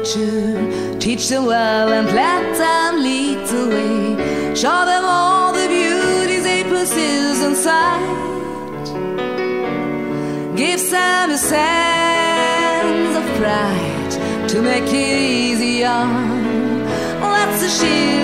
nature. Teach them well and let them lead the way. Show them all the beauties they possess inside. Give them a sense of pride to make it easier. Let's the shield